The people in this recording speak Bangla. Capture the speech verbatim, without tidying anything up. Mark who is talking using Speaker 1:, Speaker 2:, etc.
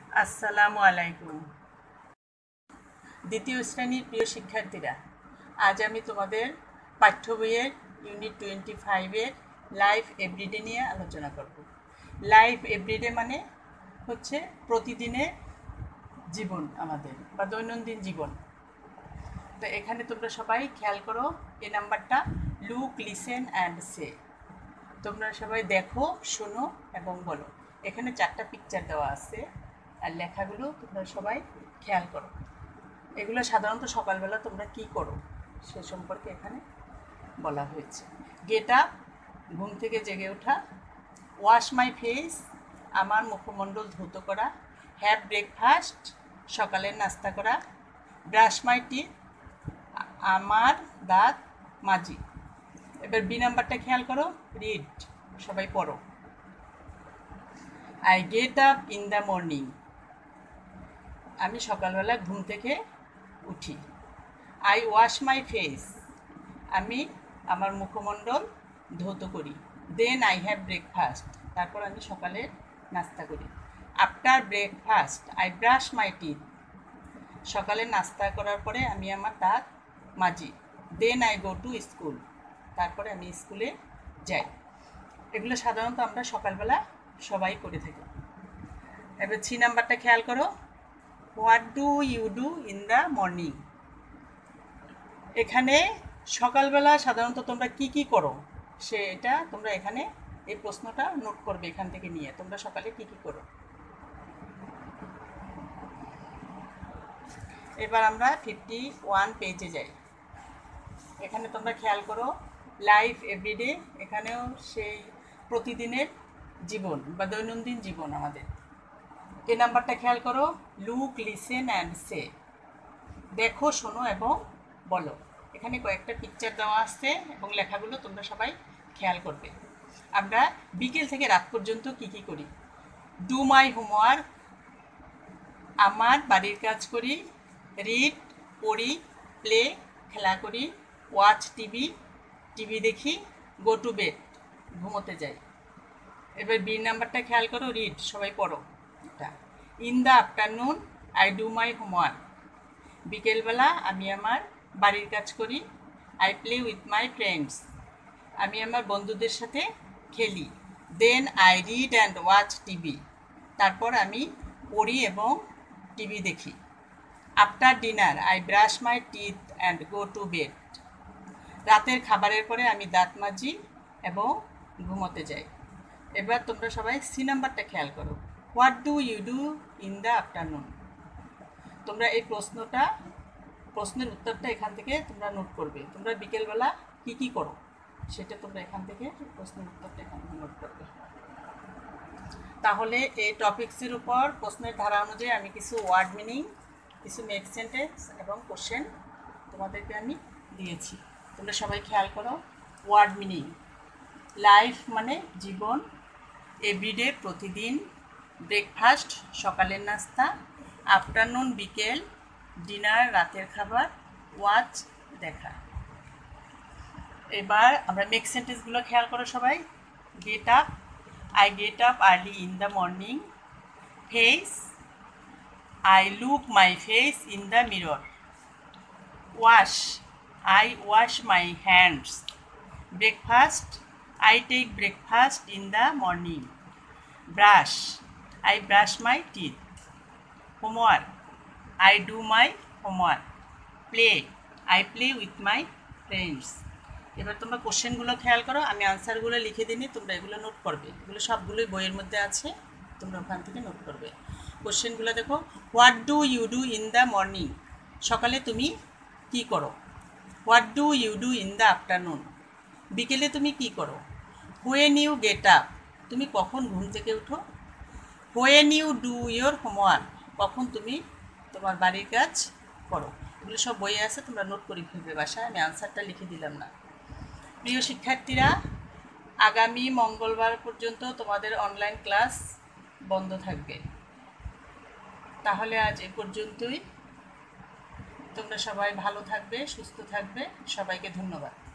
Speaker 1: আসসালামু আলাইকুম। দ্বিতীয় শ্রেণীর প্রিয় শিক্ষার্থীরা, আজ আমি তোমাদের পাঠ্য বইয়ের ইউনিট টোয়েন্টি ফাইভের লাইফ এভরিডে নিয়ে আলোচনা করব। লাইফ এভরিডে মানে হচ্ছে প্রতিদিনের জীবন, আমাদের বা দৈনন্দিন জীবন। তো এখানে তোমরা সবাই খেয়াল করো, এই নাম্বারটা লুক, লিসেন অ্যান্ড সে। তোমরা সবাই দেখো, শোনো এবং বলো। এখানে চারটা পিকচার দেওয়া আছে, আর লেখাগুলো তোমরা সবাই খেয়াল করো। এগুলো সাধারণত সকালবেলা তোমরা কি করো সে সম্পর্কে এখানে বলা হয়েছে। গেট আপ, ঘুম থেকে জেগে ওঠা। ওয়াশ মাই ফেস, আমার মুখমণ্ডল ধৌত করা। হ্যাভ ব্রেকফাস্ট, সকালের নাস্তা করা। ব্রাশ মাই টিথ, আমার দাঁত মাজি। এবার বি নাম্বারটা খেয়াল করো, রিড, সবাই পড়ো। I get up in the morning, আমি সকালবেলা ঘুম থেকে উঠি। আই ওয়াশ মাই ফেস, আমি আমার মুখমণ্ডল ধৌত করি। দেন আই হ্যাভ ব্রেকফাস্ট, তারপর আমি সকালের নাস্তা করি। After breakfast I brush my teeth, সকালে নাস্তা করার পরে আমি আমার দাঁত মাজি। Then I go to school, তারপরে আমি স্কুলে যাই। এগুলো সাধারণত আমরা সকালবেলা সবাই করে থাকি। এবার থ্রি নাম্বারটা খেয়াল করো, what do you do in the morning. এখানে সকালবেলা সাধারণত তোমরা কি কি করো সেটা তোমরা এখানে এই প্রশ্নটা নোট করবে। এখান থেকে নিয়ে তোমরা সকালে কি কি করো। এবার আমরা ফিফটি ওয়ান পেজে যাই। এখানে তোমরা খেয়াল করো, লাইফ এভরিডে, এখানেও সেই প্রতিদিনের জীবন বা দৈনন্দিন জীবন আমাদের। এ নাম্বারটা খেয়াল করো, লুক, লিসেন অ্যান্ড সে, দেখো, শোনো এবং বলো। এখানে কয়েকটা পিকচার দেওয়া আছে এবং লেখাগুলো তোমরা সবাই খেয়াল করবে। আমরা বিকেল থেকে রাত পর্যন্ত কি কি করি। ডু মাই হোমওয়ার্ক, আমার বাড়ির কাজ করি। রিড, পড়ি। প্লে, খেলা করি। ওয়াচ টিভি, টিভি দেখি। গো টু বেড, ঘুমোতে যাই। এবার বি নাম্বারটা খেয়াল করো, রিড, সবাই পড়ো এটা। In the afternoon I do my homework, বিকেলবেলা আমি আমার বাড়ির কাজ করি। I play with my friends, আমি আমার বন্ধুদের সাথে খেলি। Then I read and watch TV, তারপর আমি পড়ি এবং টিভি দেখি। After dinner I brush my teeth and go to bed, রাতের খাবারের পরে আমি দাঁত মাজি এবং ঘুমোতে যাই। এবার তোমরা সবাই সি নাম্বারটা খেয়াল করো, what do you do in the afternoon. তোমরা এই প্রশ্নটা প্রশ্নের উত্তরটা এখান থেকে তোমরা নোট করবে। তোমরা বিকেলবেলা কি কি করো সেটা তোমরা এখান থেকে প্রশ্নের উত্তরটা এখান থেকে নোট করবে। তাহলে এই টপিক্সের উপর প্রশ্নের ধারা অনুযায়ী আমি কিছু ওয়ার্ড মিনিং, কিছু মেক সেন্টেন্স এবং কোশ্চেন তোমাদেরকে আমি দিয়েছি। তোমরা সবাই খেয়াল করো। ওয়ার্ড মিনিং, লাইফ মানে জীবন। এভরিডে প্রতিদিন। ব্রেকফাস্ট সকালের নাস্তা। আফটারনুন বিকেল। ডিনার রাতের খাবার। ওয়াচ দেখা। এবার আমরা মেক সেন্টেন্সগুলো খেয়াল করো সবাই। Get up, I get up early in the morning. Face, I look my face in the mirror. Wash, I wash my hands. Breakfast, I take breakfast in the morning. Brush, I brush my teeth. Homework, I do my homework. Play, I play with my friends. এবার তোমরা কোশ্চেনগুলো খেয়াল করো, আমি আনসারগুলো লিখে দিই, তোমরা এগুলো নোট করবে। এগুলো সবগুলোই বইয়ের মধ্যে আছে, তোমরা ওখান থেকে নোট করবে। কোশ্চেনগুলো দেখো, what do you do in the morning, সকালে তুমি কি করো। What do you do in the afternoon, বিকেলে তুমি কি করো। হোয়েন ইউ গেট আপ, তুমি কখন ঘুম থেকে উঠো। When you do your homework, কখন তুমি তোমার বাড়ির কাজ করো। এগুলো সব বইয়ে আছে, তোমরা নোট করে ফেলবে বাসায়। আমি আনসারটা লিখে দিলাম না। প্রিয় শিক্ষার্থীরা, আগামী মঙ্গলবার পর্যন্ত তোমাদের অনলাইন ক্লাস বন্ধ থাকবে। তাহলে আজ এ পর্যন্তই। তোমরা সবাই ভালো থাকবে, সুস্থ থাকবে। সবাইকে ধন্যবাদ।